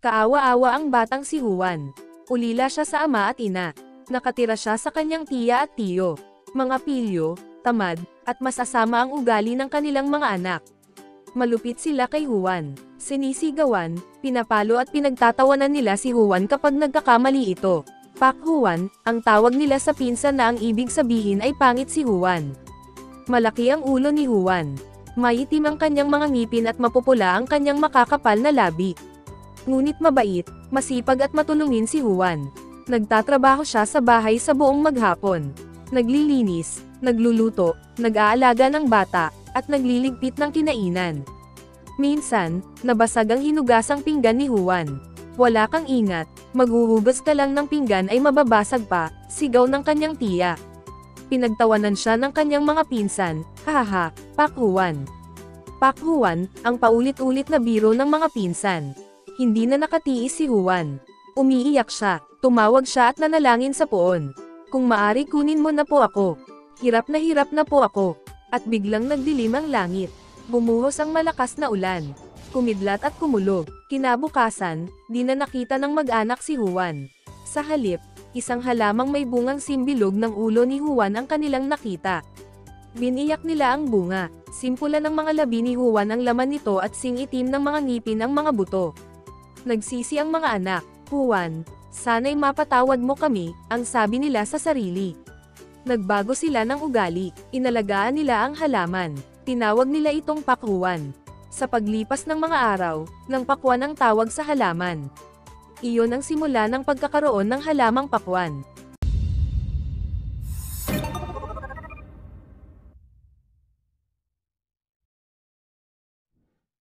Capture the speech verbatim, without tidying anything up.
Kaawa-awa ang batang si Juan. Ulila siya sa ama at ina. Nakatira siya sa kanyang tiya at tiyo. Mga pilyo, tamad, at masasama ang ugali ng kanilang mga anak. Malupit sila kay Juan. Sinisigawan, pinapalo at pinagtatawanan nila si Juan kapag nagkakamali ito. Pak Juan, ang tawag nila sa pinsan na ang ibig sabihin ay pangit si Juan. Malaki ang ulo ni Juan. Maitim ang kanyang mga ngipin at mapupula ang kanyang makakapal na labi. Ngunit mabait, masipag at matulungin si Juan. Nagtatrabaho siya sa bahay sa buong maghapon. Naglilinis, nagluluto, nag-aalaga ng bata, at nagliligpit ng kinainan. Minsan, nabasag ang hinugasang pinggan ni Juan. Wala kang ingat, maghuhugas ka lang ng pinggan ay mababasag pa, sigaw ng kanyang tiya. Pinagtawanan siya ng kanyang mga pinsan, hahaha, Pak Juan. Pak Juan, ang paulit-ulit na biro ng mga pinsan. Hindi na nakatiis si Juan. Umiiyak siya, tumawag siya at nanalangin sa poon. Kung maari kunin mo na po ako. Hirap na hirap na po ako. At biglang nagdilim ang langit. Bumuhos ang malakas na ulan. Kumidlat at kumulog. Kinabukasan, di na nakita ng mag-anak si Juan. Sa halip, isang halamang may bungang simbilog ng ulo ni Juan ang kanilang nakita. Biniyak nila ang bunga. Simpula ng mga labi ni Juan ang laman nito at sing-itim ng mga ngipin ang mga buto. Nagsisi ang mga anak. Juan, sana'y mapatawad mo kami, ang sabi nila sa sarili. Nagbago sila ng ugali. Inalagaan nila ang halaman. Tinawag nila itong pakwan. Sa paglipas ng mga araw, nang pakwan ang tawag sa halaman. Iyon ang simula ng pagkakaroon ng halamang pakwan.